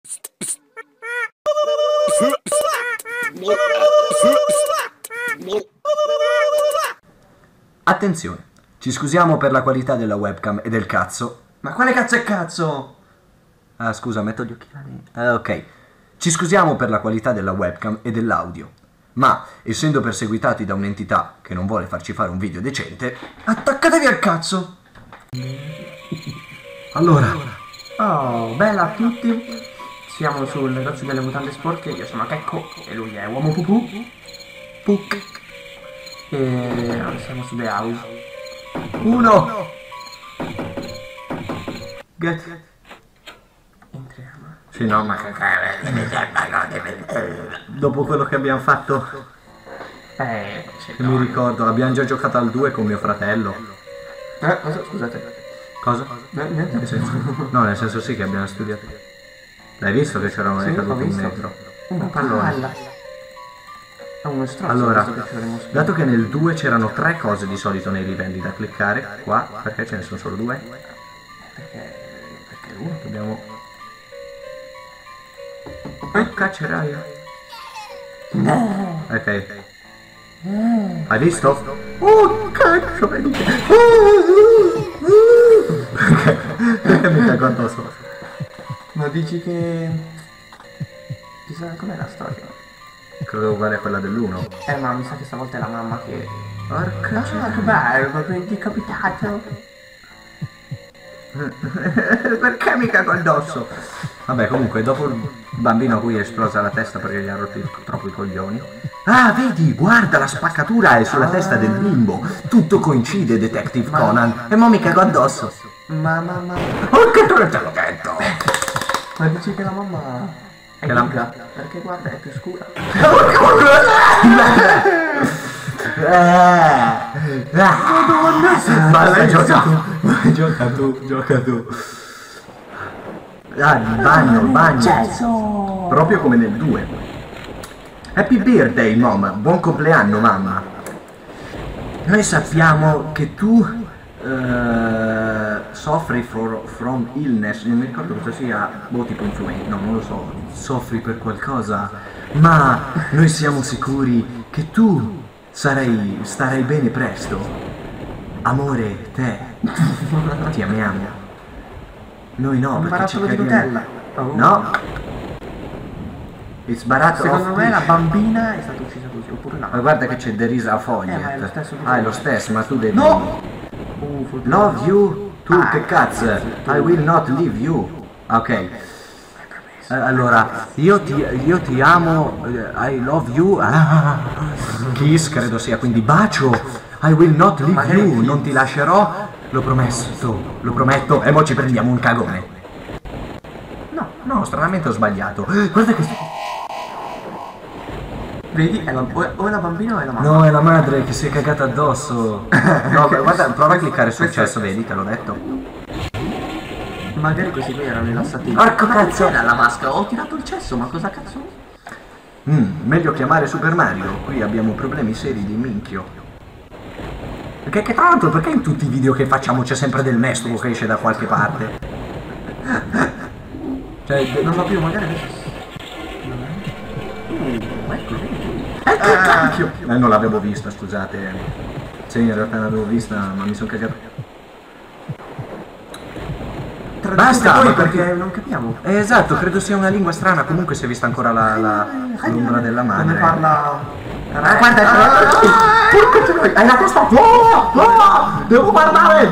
Attenzione, ci scusiamo per la qualità della webcam e del cazzo. Ma quale cazzo è cazzo? Ah, scusa, metto gli occhiali. Ok. Ci scusiamo per la qualità della webcam e dell'audio, ma essendo perseguitati da un'entità che non vuole farci fare un video decente, Attaccatevi al cazzo! allora, Oh, bella a tutti. Siamo sul negozio delle mutande sporche. Io sono Checco e lui è Uomo Pupù. Puc. E siamo su The House. 1. Get. Entriamo. Sì, no, ma dopo quello che abbiamo fatto, che mi ricordo, abbiamo già giocato al 2 con mio fratello. Cosa? Scusate. Cosa? Niente. Nel senso, no, nel senso sì che abbiamo studiato. L'hai visto che c'era Sì, caduto ho un visto. metro? Una palla. È uno stronzo. Allora, questo che ci avremmo spiegato. dato che nel 2 c'erano 3 cose di solito nei livelli da cliccare, qua perché ce ne sono solo 2? Perché uno? Dobbiamo... caccieraia. Ok. Hai visto? Oh, cazzo, vedi che... Perché mi cago addosso? Ma dici che... Chissà com'è la storia? Credo uguale a quella dell'1. Ma mi sa che stavolta è la mamma che... Porca che bello, proprio decapitato. perché mi cago addosso? Vabbè, comunque, dopo il bambino a cui è esplosa la testa perché gli ha rotto troppo i coglioni. Ah, vedi, guarda, la spaccatura è sulla testa del bimbo. Tutto coincide, Detective Conan. E mo mi cago addosso. Ma... Oh, che te l'ho detto! Ma dici che la mamma... è Che la- grigia? Perché guarda, è più scura. Basta, gioca tu. Ah, il bagno. Proprio come nel 2. Happy birthday, mamma. Buon compleanno, mamma. Noi sappiamo che tu soffri from illness. Non mi ricordo cosa sia. Boh, tipo influenza. No, non lo so. Soffri per qualcosa. Ma noi siamo sicuri che tu starai bene presto. Amore, te. Ti amiamo. Noi no, Un perché ci barattolo di caghiamo. Nutella. Oh. No. Il sbaratto Secondo off me la pitch. bambina è stata uccisa così, oppure no. Ma guarda che c'è There is a ma è foglia. lo stesso Ah, è lo stesso, ma tu devi... No! Love you? Tu Ah, che cazzo? sì, tu. I will not leave you. Ok. Allora, io ti amo, I love you. Ah, kiss credo sia, quindi bacio. I will not leave Ma you, che- non ti lascerò. Lo prometto. E mo ci prendiamo un cagone. No, stranamente ho sbagliato. Guarda che... Vedi? O è la bambina o è la mamma? No, è la madre che si è cagata addosso. No, beh, guarda, prova a cliccare sul Questo è- cesso, vedi, te l'ho detto. Magari questi qui erano rilassati. Porco Ma cazzo! era la vasca? Ho tirato il cesso, ma cosa cazzo? Meglio chiamare Super Mario, qui abbiamo problemi seri di minchio. Perché che tra l'altro, perché in tutti i video che facciamo c'è sempre del mestolo che esce da qualche parte? Cioè, Non va più, magari adesso. Ecco, vedi. che cacchio! Non l'avevo vista, scusate. Sì, in realtà l'avevo vista, ma mi sono cagato. Basta, Poi ma perché non capiamo. Esatto, credo sia una lingua strana, comunque si è vista ancora l'ombra della Come madre. parla... Guarda, hai la testa. Devo guardare.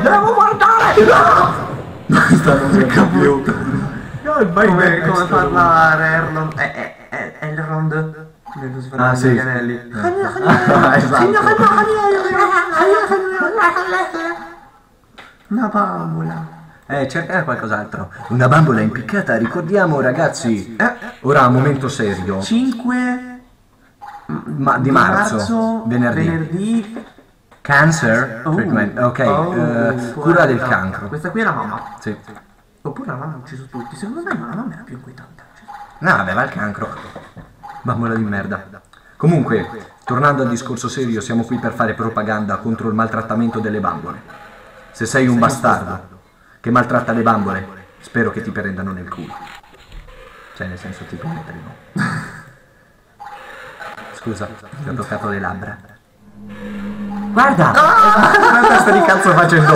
Basta, non si più. Come parla Erlon... Elrond nello sverare sì. degli anelli. Esatto. Una bambola. Cercare qualcos'altro. Una bambola impiccata, ricordiamo ragazzi. Ora momento serio. 5 Di marzo, venerdì. Cancer treatment. Ok, cura del cancro. Questa qui è la mamma. Sì. Oppure la mamma ha ucciso tutti. Secondo me la mamma era più inquietante. No, aveva il cancro. Bambola di merda. Comunque, tornando al discorso serio, siamo qui per fare propaganda contro il maltrattamento delle bambole. Se sei un bastardo che maltratta le bambole, spero che ti prendano nel culo. Cioè, nel senso tipo metrino. Scusa, ti ho toccato le labbra. Guarda! Una testa di cazzo facendo.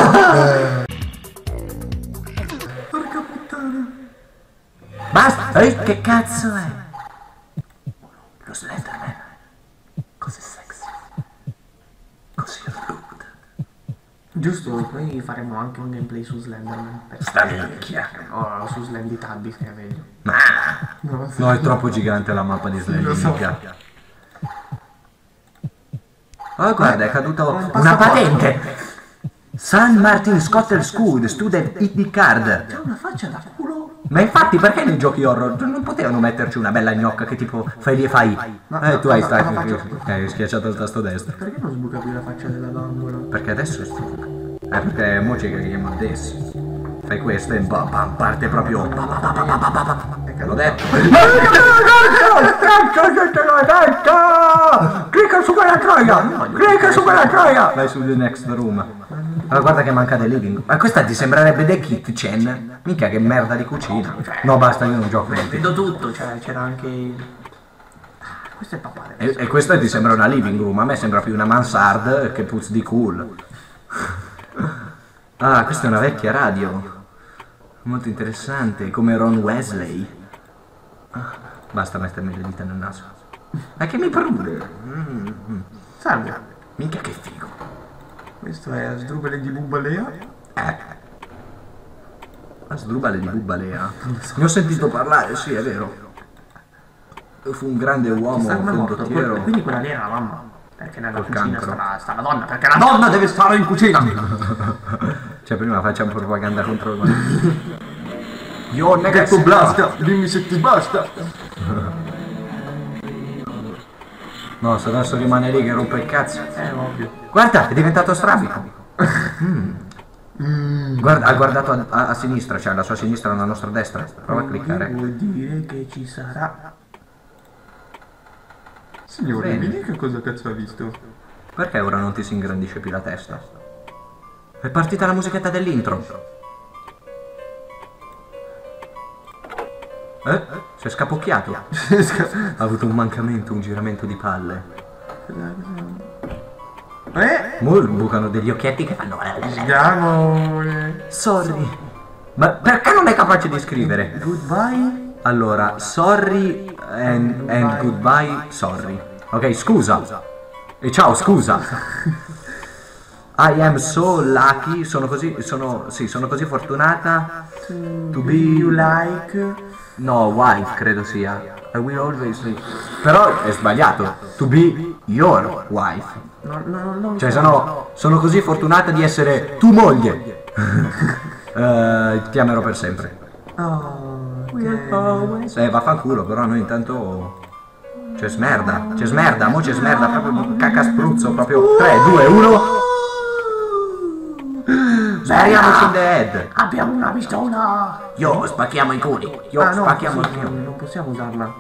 Porca puttana. Basta! Ehi, che cazzo è? Lo Slenderman. Così sexy. Così rude. Giusto, poi faremo anche un gameplay su Slenderman. Sta minchia. O su Slendytubbies che è meglio. Ma No, no, è troppo gigante la mappa di Slenderman. Oh, guarda, è caduta una patente. San Martin Scottel School, student ID card. C'è una faccia da culo. Ma infatti perché nei giochi horror non potevano metterci una bella gnocca che tipo fai lì e fai? Tu hai schiacciato il tasto destro. Perché non sbuca più la faccia della bambola? Perché adesso è sbuca. Perché mo ci caghiamo adesso. Fai questo e parte proprio. L'ho detto. Clicca su quella troia! Clicca su quella troia! Vai su The Next Room. Allora guarda che manca del living. Ma questa ti sembrerebbe The Kitchen? Mica che merda di cucina. No basta, io non gioco. Vedo tutto, cioè c'era anche... Questo è il papà. E questa ti sembra una living room, a me sembra più una mansard che puzz di cool. Ah, questa è una vecchia radio. Molto interessante, come Ron Wesley. Basta mettermi le dita nel naso. Ma che mi prude? Salve. Minchia che figo. Questo è Sdrubale di Bubbalea. Sdrubale di Bubbalea. Ne ho sentito parlare, sì, è vero. Fu un grande uomo, condottiero. Quindi quella lì era la mamma. Perché nella Col cucina cancro. sta la donna. Perché la donna deve stare in cucina. Cioè prima facciamo propaganda contro il... Io Negazio blasta, dimmi se ti basta. No, se adesso rimane lì che rompe il cazzo. Ovvio. Guarda, è diventato strabico. Guarda, ha guardato a sinistra, cioè alla sua sinistra e alla nostra destra. Prova a cliccare. Vuol dire che ci sarà. Signore, Bene. mi dica cosa cazzo ha visto? Perché ora non ti si ingrandisce più la testa? È partita la musichetta dell'intro. Si è scapocchiato. Ha avuto un mancamento, un giramento di palle. Bucano degli occhietti che fanno... Diamole. Sorry. Ma perché non è capace di scrivere? Goodbye. Allora, sorry and goodbye, sorry. Ok, scusa. E ciao, scusa. I am so lucky, sono così fortunata to be You like. no, wife credo sia. I will always be. Però è sbagliato. To be your wife. No. Cioè sono così fortunata di essere tu moglie. Ti amerò per sempre. Oh, Vaffanculo, però noi intanto c'è smerda, mo c'è smerda, proprio cacca spruzzo, proprio 3, 2, 1. Spariamoci in the head. abbiamo una pistola. Io spacchiamo i culi. Spacchiamo il mio. Non possiamo usarla.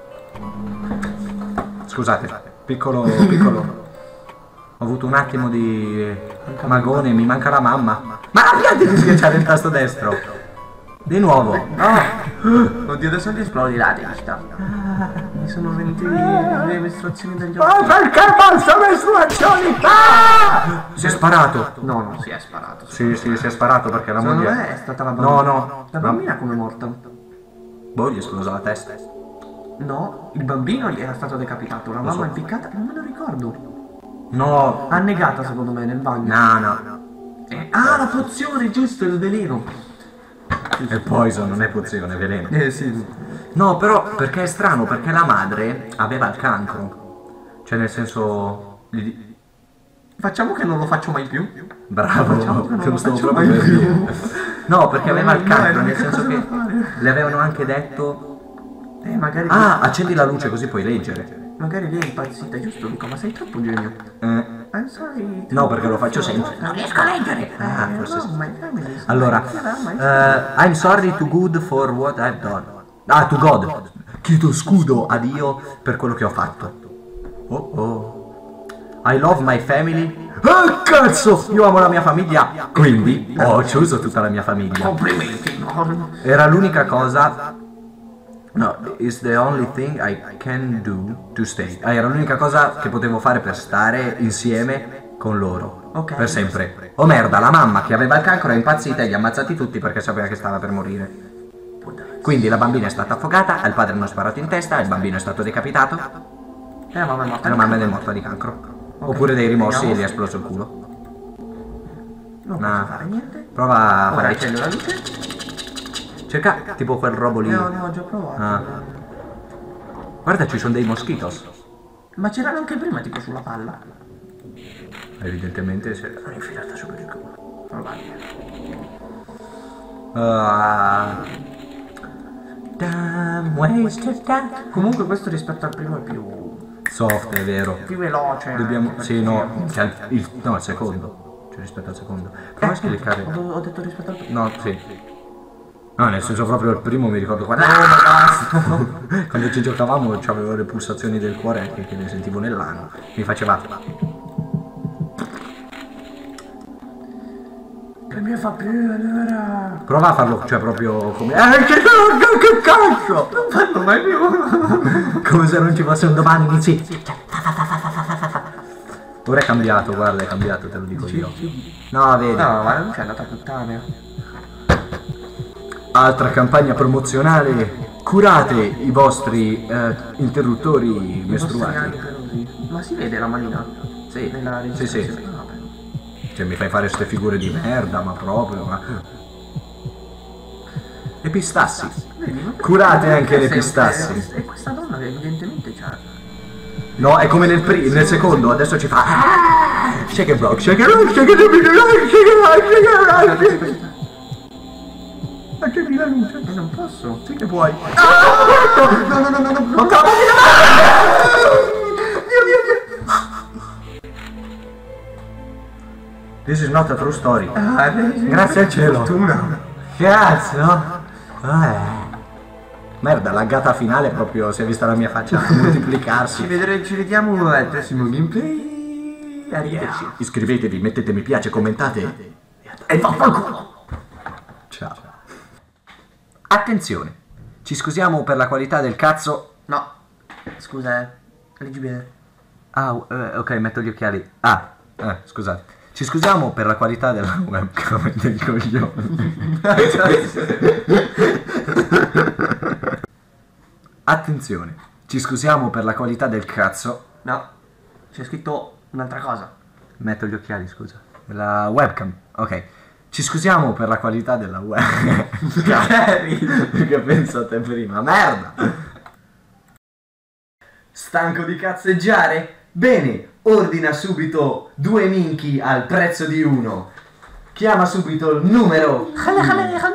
Scusate, piccolo. Ho avuto un attimo di magone, mi manca la mamma. Ma arrabbiate di schiacciare il tasto destro. Di nuovo. Oddio, adesso gli esplodi la testa. Mi sono venuti le mestruazioni dagli occhi. Perché posso mestruazioni? Si è sparato. No, non si è sparato. Sì, si è sparato perché la Secondo moglie... me è stata la bambina. No. La bambina come è morta? Boh, gli è esplosa la testa. No, il bambino gli era stato decapitato, la mamma so. è impiccata, non me lo ricordo. No. Annegata secondo me nel bagno. No. La pozione, giusto, il veleno. È poison, non è pozione, è veleno. Sì. No, però perché è strano, perché la madre aveva il cancro. Cioè nel senso... Facciamo che non lo faccio mai più. Bravo, Facciamo che non te lo lo stavo faccio proprio mai per dire. più. No, perché aveva il cancro, nel l'unica senso cosa che da fare. le avevano anche detto... Magari accendi la luce così puoi leggere. magari lei è impazzita, giusto Luca? Ma sei troppo genio. I'm sorry. No, perché lo faccio sempre. Non riesco a leggere. Forse sì. No, my family is- Allora, I'm sorry to God for what I've done. To God. Chiedo scudo a Dio per quello che ho fatto. Oh. I love my family. Cazzo! Io amo la mia famiglia. Quindi ho ucciso tutta la mia famiglia. Complimenti. No. Era l'unica cosa No, it's the only thing I can do to stay. Era l'unica cosa che potevo fare per stare insieme con loro. Ok. Per sempre. Oh merda, la mamma che aveva il cancro è impazzita e li ha ammazzati tutti perché sapeva che stava per morire. Quindi la bambina è stata affogata, al padre hanno sparato in testa, il bambino è stato decapitato E la mamma è morta. e la mamma è morta di cancro. Oppure dei rimorsi e gli è esploso il culo. Non Nah. posso fare niente. Prova a Ora fare... accendo la luce. Cerca tipo quel robo lì. Ne ho già provato. Ah. Guarda, ci sono dei moschitos. Ma c'erano anche prima, tipo sulla palla. Evidentemente se l'hanno infilata su per il culo. Probabile. Damn wasted time. Comunque questo rispetto al primo è più Soft, è vero. veloce. Dobbiamo... anche Sì, no, perché- cioè, no, il secondo. Cioè rispetto al secondo. Prova a cliccare. Ho detto rispetto al primo. No, sì. No, nel senso proprio il primo mi ricordo quando... quando ci giocavamo c'avevo le pulsazioni del cuore che le sentivo nell'ano. Mi faceva... Che mi fa più allora. Prova a farlo, cioè proprio come... che cazzo! Non fanno mai più. Come se non ci fosse un domani, inizi... Ora è cambiato, guarda, è cambiato, te lo dico io. No, vedi. No, ma non c'è andata a puttane. Altra campagna promozionale. Curate i vostri interruttori mestruati. Ma si vede la manina? Sì, Nella sì, registrazione? sì. Vabbè. Cioè mi fai fare ste figure di merda, ma proprio, ma... E pistassi. Vedi, ma Curate anche le questa pistassi. è questa donna che evidentemente c'ha. No, è come nel secondo, adesso ci fa... Shake it rock, shake it rock, shake it rock, shake it rock, shake it rock, shake it rock. Accendi la luce. E non posso. Sì che puoi. No. This is not a true story. Grazie Grazie al cielo. Fortuna. Cazzo. Merda, la gata finale proprio si è vista la mia faccia moltiplicarsi. Ci vediamo al prossimo gameplay. Arrivederci. Iscrivetevi, mettete mi piace, commentate. E vaffanculo. Ciao. Attenzione. Ci scusiamo per la qualità del cazzo. No. Scusa, leggi bene. Ah, ok, metto gli occhiali. Scusate. Ci scusiamo per la qualità della webcam del coglione. Attenzione. Ci scusiamo per la qualità del cazzo. No. C'è scritto un'altra cosa. Metto gli occhiali, scusa. La webcam. Ok. Ci scusiamo per la qualità della webcam. Che pensate prima? Merda! Stanco di cazzeggiare? Bene, ordina subito 2 minchi al prezzo di 1. Chiama subito il numero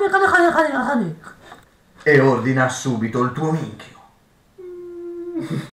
e ordina subito il tuo minchio.